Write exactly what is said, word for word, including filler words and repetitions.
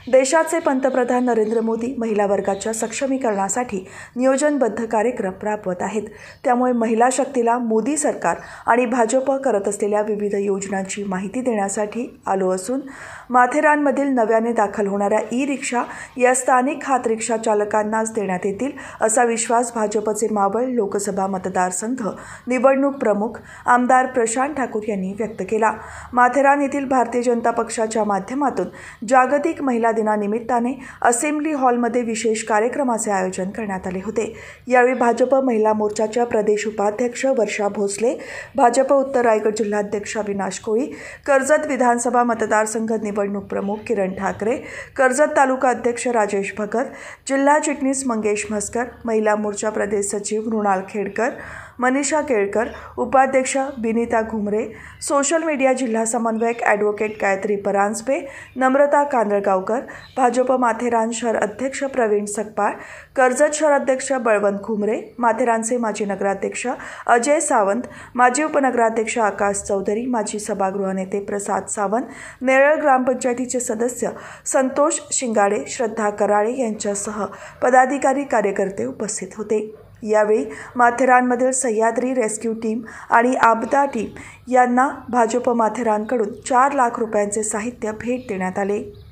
देशाचे पंतप्रधान नरेंद्र मोदी महिला वर्गाच्या सक्षमीकरणासाठी नियोजनबद्ध कार्यक्रम राबवत आहेत। त्यामुळे महिला शक्तीला मोदी सरकार आणि भाजप करत असलेल्या विविध योजनांची माहिती देण्यासाठी आलो असून माथेरानमधील नव्याने दाखल होणाऱ्या ई रिक्षा या स्थानिक हात रिक्षा चालकांनाच देण्यात येतील असा विश्वास भाजपचे मावळ लोकसभा मतदारसंघ निवडणूक प्रमुख आमदार प्रशांत ठाकूर यांनी व्यक्त केला। माथेरान येथील भारतीय जनता पक्षाच्या माध्यमातून जागतिक महिला दिनानिमित्ताने असेंब्ली हॉलमध्ये विशेष कार्यक्रमाचे आयोजन करण्यात आले होते। यावेळी भाजप महिला मोर्चाच्या प्रदेश उपाध्यक्ष वर्षा भोसले, भाजप उत्तर रायगड जिल्हाध्यक्ष अविनाश कोळी, कर्जत विधानसभा मतदारसंघ निवडणूक प्रमुख किरण ठाकरे, कर्जत तालुका अध्यक्ष राजेश भगत, जिल्हा चिटणीस मंगेश म्हसकर, महिला मोर्चा प्रदेश सचिव मृणाल खेडकर, मनीषा केळकर, उपाध्यक्ष बिनिता घुमरे, सोशल मीडिया जिल्हा समन्वयक ॲडव्होकेट गायत्री परांजपे, नम्रता कांदळगावकर, भाजप माथेरान शहर अध्यक्ष प्रवीण सकपाळ, कर्जत शहर अध्यक्ष बळवंत घुमरे, माथेरानचे माजी नगराध्यक्ष अजय सावंत, माजी उपनगराध्यक्ष आकाश चौधरी, माजी सभागृह नेते प्रसाद सावंत, नेरळ ग्रामपंचायतीचे सदस्य संतोष शिंगाडे, श्रद्धा कराळे यांच्यासह पदाधिकारी कार्यकर्ते उपस्थित होते। यावेळी माथेरानमधील सह्याद्री रेस्क्यू टीम आणि आपदा टीम यांना भाजप माथेरानकडून चार लाख रुपयांचे साहित्य भेट देण्यात आले।